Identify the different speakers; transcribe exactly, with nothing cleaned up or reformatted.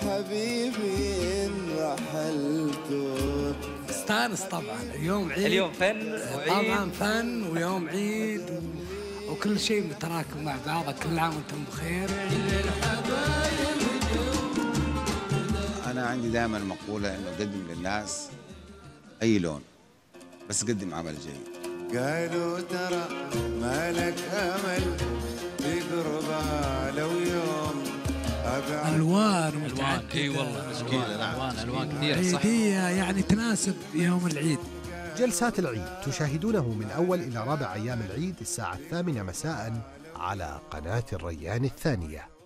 Speaker 1: حبيبي إن رحلت.
Speaker 2: استانس طبعا، اليوم عيد،
Speaker 3: اليوم فن وعيد،
Speaker 2: طبعا فن ويوم عيد و... وكل شيء متراكم مع بعضه. كل عام وانتم بخير.
Speaker 4: أنا عندي دائما مقولة إنه قدم للناس أي لون، بس قدم عمل جيد.
Speaker 1: قالوا ترى مالك أمل بقربها لو يوم أبعد.
Speaker 2: ألوان
Speaker 5: ألوان، اي والله ألوان ألوان ألوان كثيرة صح.
Speaker 2: عيدية يعني تناسب يوم العيد.
Speaker 6: جلسات العيد تشاهدونه من أول إلى رابع أيام العيد الساعة الثامنة مساء على قناة الريان الثانية.